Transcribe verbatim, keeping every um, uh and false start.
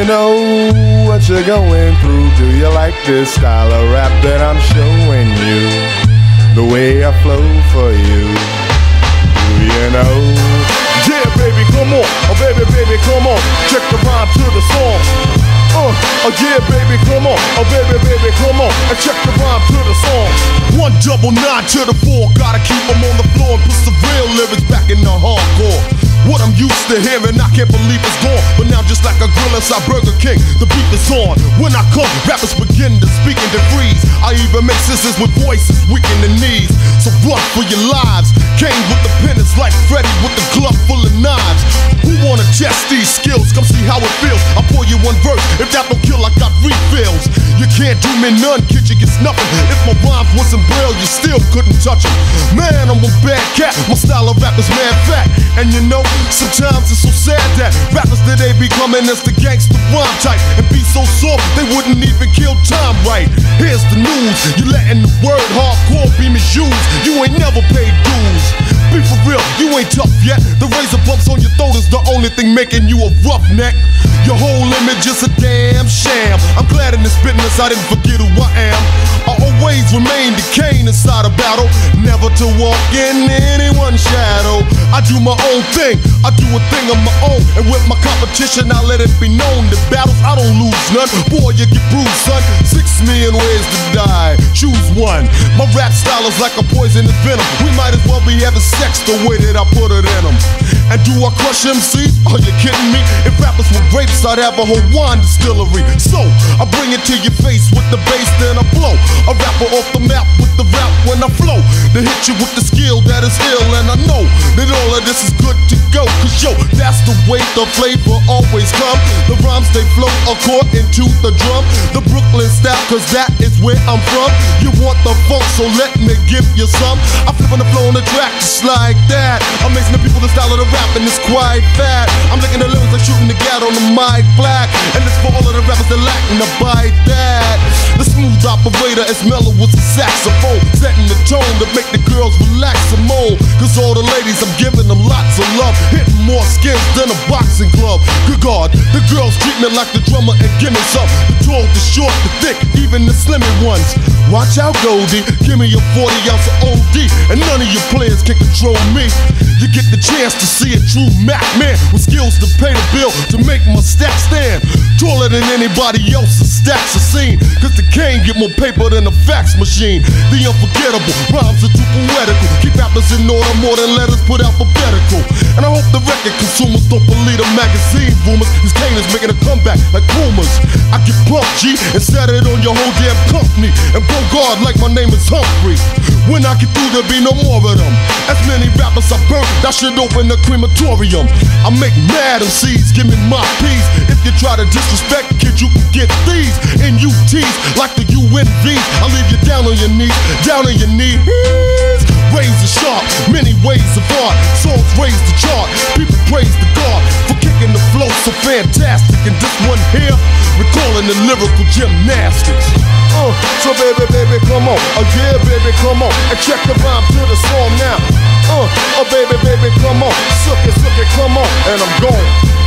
you know what you're going through? Do you like this style of rap that I'm showing you? The way I flow for you, do you know? Yeah, baby, come on. Oh, baby, baby, come on. Check the rhyme to the song. Uh, oh yeah, baby, come on. Oh baby, baby, come on. And check the rhyme to the song. One double nine to the four. Gotta keep them on the floor and put some real lyrics back in the hardcore. What I'm used to hearing, I can't believe it's gone. But now just like a grill inside Burger King, the beat is on. When I come, rappers begin to speak and to freeze. I even make sisters with voices weak in the knees. So run for your lives. Came with the penance like Freddy with the glove full of knives. Who wanna test these skills? Come see how it feels. I'll pour you one verse. If that don't kill, I got refills. You can't do me none, kid, you get nothing. If my rhymes wasn't braille, you still couldn't touch them. Man, I'm a bad cat. My style of rap is mad fat. And you know, sometimes it's so sad that rappers today be coming as the gangster rhyme type and be so soft they wouldn't even kill time right. Here's the news, you letting the word hardcore be misused. You ain't never paid dues. Be for real, you ain't tough yet. The razor bumps on your throat is the only thing making you a roughneck. Your whole image is a damn sham. I'm glad in this business I didn't forget who I am. I always remain the Cain inside a battle, never to walk in anyone's shadow. I do my own thing, I do a thing of my own, and with my competition I let it be known. The battles I don't lose none, boy you get bruised son. Six million ways to die, choose one. My rap style is like a poisonous venom. We might as well be having sex the way that I put it in them. And do I crush M Cs? Are you kidding me? If rappers were grapes I'd have a whole wine distillery. So I bring it to your face with the bass then I blow. A rapper off the map with the rap when I flow. To hit you with the skill that is ill. And I know that all of this is good to go. Cause yo, that's the way the flavor always come. The rhymes they flow according to the drum. The Brooklyn style cause that is where I'm from. You want the funk so let me give you some. I flip on the flow on the track just like that. Amazing the people the style of the rap and it's quite bad. I'm licking the lyrics like shooting the gat on the mic black. And it's for all of the rappers that lacking to bite that. The smooth operator is mellow with the saxophone, setting the tone to make the girls relax and moan. Cause all the ladies, I'm giving them lots of love, hitting more skins than a boxing glove. Good God, the girls treat me like the drummer and give me some. The tall, the short, the thick, even the slimmy ones. Watch out Goldie, give me a forty ounce of O D, and none of your players can control me. You get the chance to see a true Mac man with skills to pay the bill to make my stack stand taller than anybody else's stacks are seen. Cause the Cain get more paper than a fax machine. The unforgettable rhymes are too poetical. Keep rappers in order more than letters put alphabetical. And I hope the record consumers don't believe the magazine rumors. This Cain is making a comeback like Pumas. I get pumped G and set it on your whole damn company. And go guard like my name is Humphrey. When I get through there'll be no more of them. As many rappers I burn, that should open a crematorium. I make mad M Cs, give me my piece. If you try to disrespect, kid, you can get these N U Ts like the U N Vs. I'll leave you down on your knees, down on your knees. Razor sharp, many ways of art. Songs raise the chart, people praise the God for kicking the flow so fantastic. And this one here, recalling the lyrical gymnastics. Uh, so baby, baby, come on. Oh yeah, baby, come on. And check the rhyme to the song now. Uh, oh baby, baby, come on. Suck it, suck it, come on. And I'm gone.